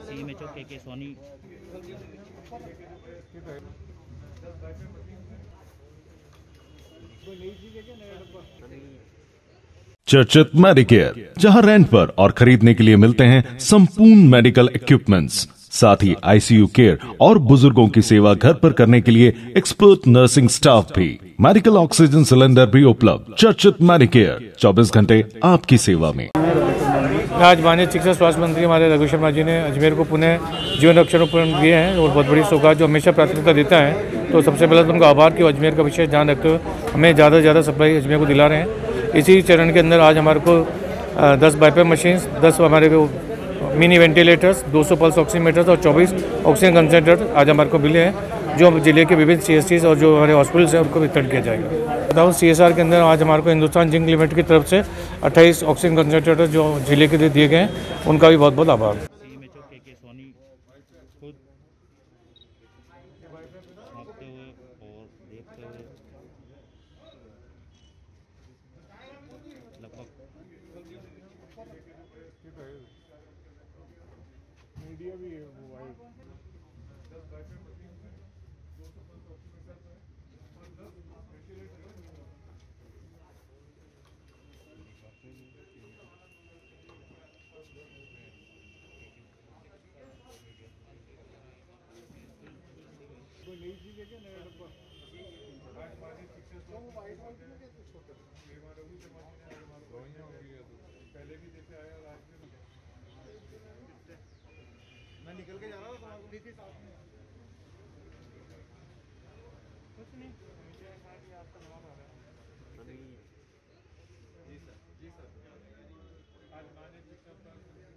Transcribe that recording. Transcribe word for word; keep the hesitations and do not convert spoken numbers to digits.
CMHO के के सोनी। चर्चित मेडिकेयर, जहां रेंट पर और खरीदने के लिए मिलते हैं संपूर्ण मेडिकल इक्विपमेंट्स, साथ ही आईसीयू केयर और बुजुर्गों की सेवा घर पर करने के लिए एक्सपर्ट नर्सिंग स्टाफ भी। मेडिकल ऑक्सीजन सिलेंडर भी उपलब्ध। चर्चित मेडिकेयर, चौबीस घंटे आपकी सेवा में। आज माननीय चिकित्सा स्वास्थ्य मंत्री हमारे रघु शर्मा जी ने अजमेर को पुनः जीवन रक्षण उपकरण दिए हैं और बहुत बड़ी सौगात जो हमेशा प्राथमिकता देता है। तो सबसे पहले तो उनका आभार कि अजमेर का विशेष ध्यान रखते हुए हमें ज़्यादा से ज़्यादा सप्लाई अजमेर को दिला रहे हैं। इसी चरण के अंदर आज हमारे को दस बाईपैप मशीन्स, दस हमारे को मिनी वेंटिलेटर्स, दो सौ पल्स ऑक्सीमीटर्स और चौबीस ऑक्सीजन कंसनट्रेटर आज हमारे को मिले हैं, जो जिले के विभिन्न सीएससीज और जो हमारे हॉस्पिटल्स हैं उनको वितरण किया जाएगा। बताऊँ सीएसआर के अंदर आज हमारे को हिंदुस्तान जिंक लिमिटेड की तरफ से अट्ठाईस ऑक्सीजन कंसनट्रेटर जो जिले के लिए दिए गए हैं, उनका भी बहुत बहुत आभार। सीएमएचओ के के सोनी खुद छापते हुए और देखते हुए लगभग मीडिया भी है वो भाई। कोई नई चीज है क्या? नया डब्बा पहले भी देखे आया, आज भी मैं निकल के जा रहा था तो थी साथ में कुछ नहीं। आपका नाम आ रहा है। जी सर, जी सर। आज माननीय शिक्षक